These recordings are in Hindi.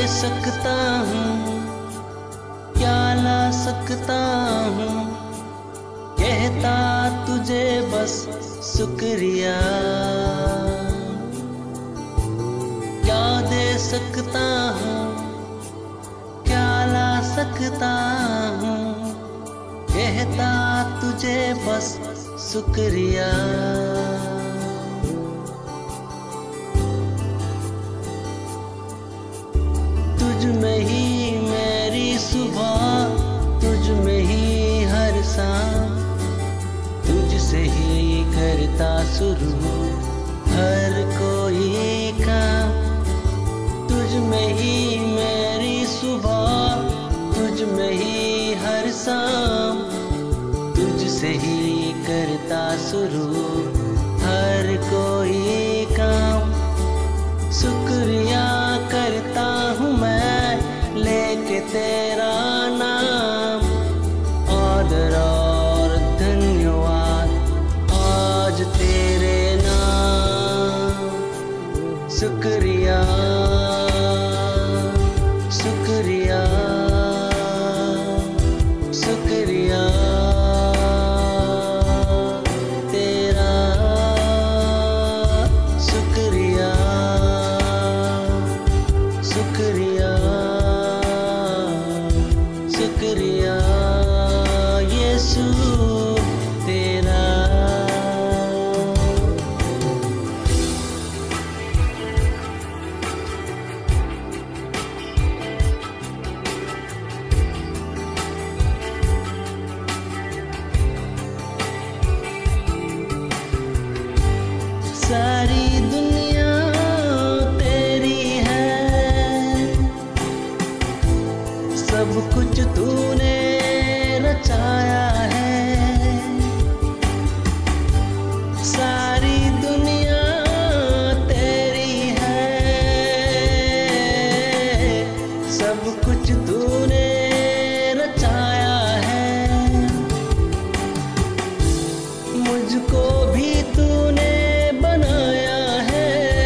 सकता हूँ, क्या ला सकता हूँ, कहता तुझे बस शुक्रिया। क्या दे सकता हूँ, क्या ला सकता हूँ, कहता तुझे बस शुक्रिया। तुझ में ही मेरी सुबह, तुझ में ही हर शाम, तुझसे ही करता शुरू हर कोई काम। तुझ में ही मेरी सुबह, तुझ में ही हर शाम, तुझसे ही करता शुरू हर कोई काम। शुक्रिया करता हूँ मैं लेके तेरा नाम, आदर और धन्यवाद आज तेरे नाम। शुक्रिया शुक्रिया शुक्रिया तेरा, शुक्रिया शुक्रिया शुक्रिया यीशु तेरा। सारी दुनिया तेरी है, सब कुछ तूने रचाया है। सारी दुनिया तेरी है, सब कुछ तूने रचाया है। मुझको भी तूने बनाया है,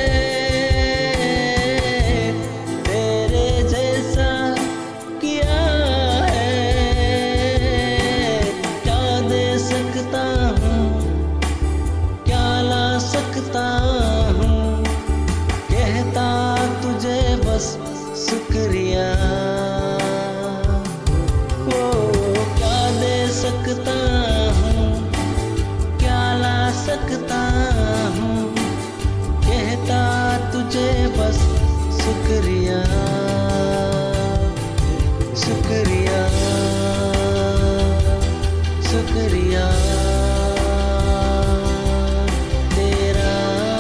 तेरे जैसा किया है। क्या दे सकता हूँ, क्या ला सकता हूँ, कहता तुझे बस शुक्रिया। ओ क्या दे सकता हूँ, क्या ला सकता हूँ, कहता तुझे बस शुक्रिया शुक्रिया शुक्रिया तेरा,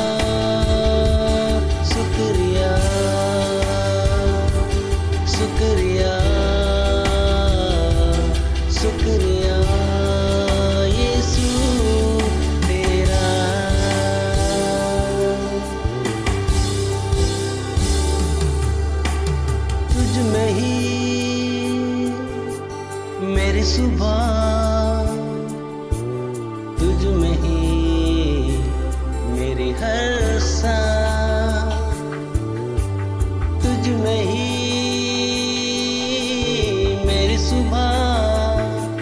शुक्रिया शुक्रिया शुक्रिया यीशु तेरा। तुझ में ही मेरी सुबह, तुझ में ही मेरी हर शाम, तुझ में ही मेरी सुबह,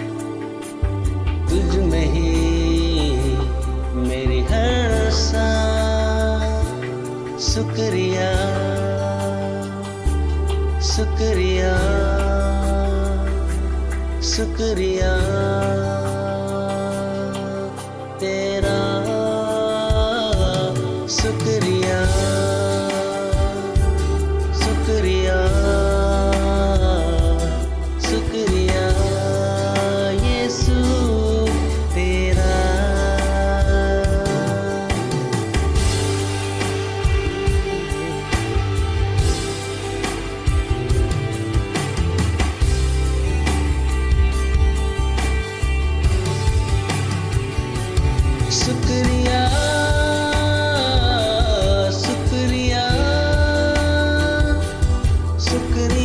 तुझ में ही मेरी हर शाम। शुक्रिया शुक्रिया शुक्रिया तेरा, शुक्रिया शुक्रिया शुक्रिया यीशु तेरा। शुक्रिया शुक्रिया शुक्रिया